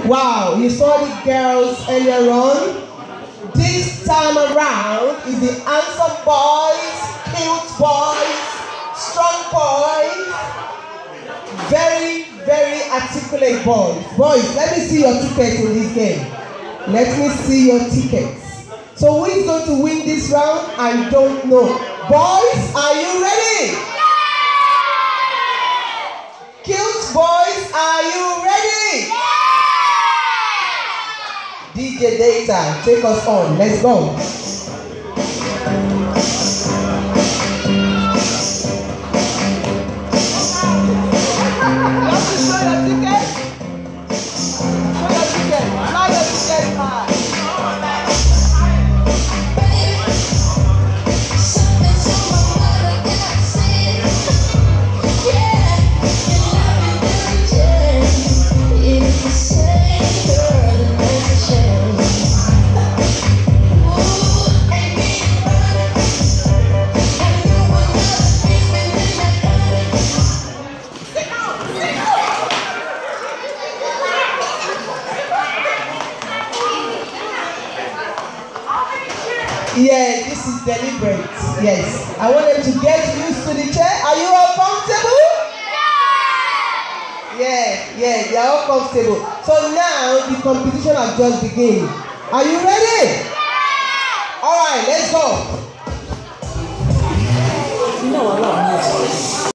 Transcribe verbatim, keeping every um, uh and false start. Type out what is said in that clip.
Wow, you saw the girls earlier on. This time around is the handsome boys, cute boys, strong boys, very, very articulate boys. Boys, let me see your tickets in this game. Let me see your tickets. So who is going to win this round? I don't know. Boys, are you ready? Cute boys, are you ready? D J Data, take us on. Let's go. Yeah, this is deliberate. Yes. I want them to get used to the chair. Are you all comfortable? Yeah, yeah, they are all comfortable. So now the competition has just begun. Are you ready? All right, let's go. You know, I love music.